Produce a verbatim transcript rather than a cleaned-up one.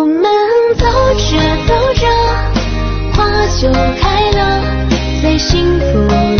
们走着走着，花就开了，最幸福。